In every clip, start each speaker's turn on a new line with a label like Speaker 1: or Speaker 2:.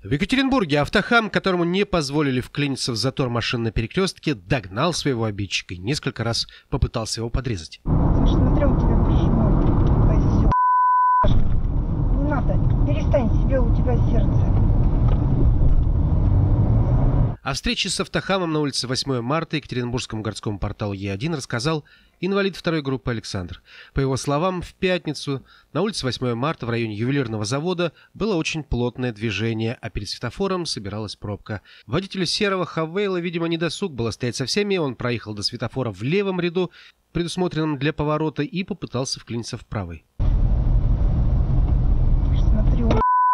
Speaker 1: В Екатеринбурге автохам, которому не позволили вклиниться в затор машин на перекрестке, догнал своего обидчика и несколько раз попытался его подрезать.
Speaker 2: Слушай, смотрю, у тебя козёл. Не надо, перестань себе, у тебя сердце.
Speaker 1: О встрече с автохамом на улице 8 марта Екатеринбургскому городскому порталу Е1 рассказал инвалид второй группы Александр. По его словам, в пятницу на улице 8 марта в районе ювелирного завода было очень плотное движение, а перед светофором собиралась пробка. Водителю серого Хавейла, видимо, недосуг было стоять со всеми, он проехал до светофора в левом ряду, предусмотренном для поворота, и попытался вклиниться в правый.
Speaker 2: Смотрю,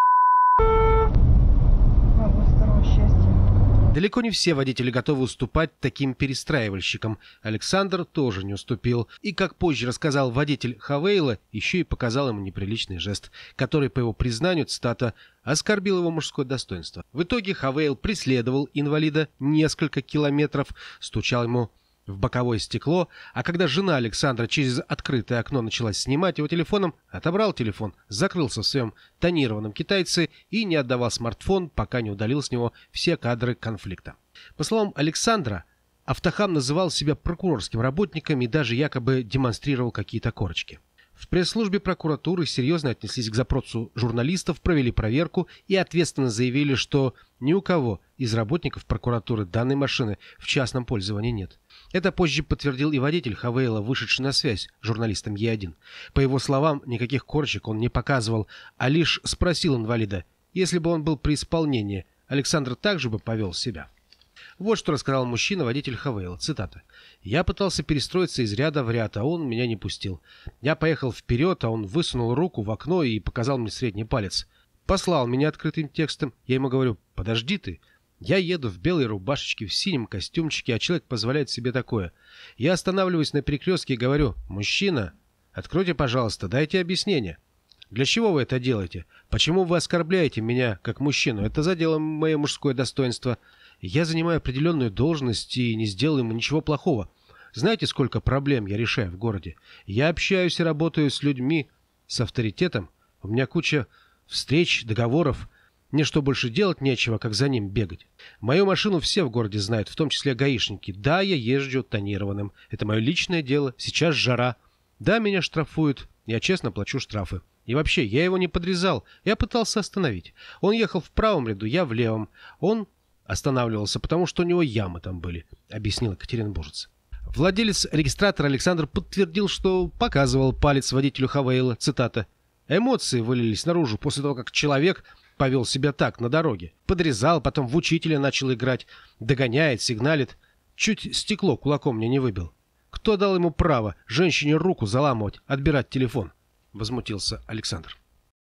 Speaker 1: Далеко не все водители готовы уступать таким перестраивальщикам. Александр тоже не уступил. И, как позже рассказал водитель Хавейла, еще и показал ему неприличный жест, который, по его признанию, цитата, оскорбил его мужское достоинство. В итоге Хавейл преследовал инвалида несколько километров, стучал ему в боковое стекло, а когда жена Александра через открытое окно начала снимать его телефоном, отобрал телефон, закрылся в своем тонированном китайце и не отдавал смартфон, пока не удалил с него все кадры конфликта. По словам Александра, автохам называл себя прокурорским работником и даже якобы демонстрировал какие-то корочки. В пресс-службе прокуратуры серьезно отнеслись к запросу журналистов, провели проверку и ответственно заявили, что ни у кого из работников прокуратуры данной машины в частном пользовании нет. Это позже подтвердил и водитель Хавейла, вышедший на связь с журналистом Е1. По его словам, никаких корочек он не показывал, а лишь спросил инвалида, если бы он был при исполнении, Александр также бы повел себя. Вот что рассказал мужчина, водитель Хавейла. Цитата. «Я пытался перестроиться из ряда в ряд, а он меня не пустил. Я поехал вперед, а он высунул руку в окно и показал мне средний палец. Послал меня открытым текстом. Я ему говорю, подожди ты. Я еду в белой рубашечке, в синем костюмчике, а человек позволяет себе такое. Я останавливаюсь на перекрестке и говорю, мужчина, откройте, пожалуйста, дайте объяснение. Для чего вы это делаете? Почему вы оскорбляете меня как мужчину? Это задело мое мужское достоинство. Я занимаю определенную должность и не сделал ему ничего плохого. Знаете, сколько проблем я решаю в городе? Я общаюсь и работаю с людьми, с авторитетом. У меня куча встреч, договоров. Мне что, больше делать нечего, как за ним бегать? Мою машину все в городе знают, в том числе гаишники. Да, я езжу тонированным. Это мое личное дело. Сейчас жара. Да, меня штрафуют. Я честно плачу штрафы. И вообще, я его не подрезал. Я пытался остановить. Он ехал в правом ряду, я в левом. Он останавливался, потому что у него ямы там были, объяснил екатеринбуржец. Владелец регистратора Александр подтвердил, что показывал палец водителю Хавейла. Цитата. Эмоции вылились наружу после того, как человек повел себя так на дороге. Подрезал, потом в учителя начал играть. Догоняет, сигналит. Чуть стекло кулаком мне не выбил. Кто дал ему право женщине руку заламывать, отбирать телефон? Возмутился Александр.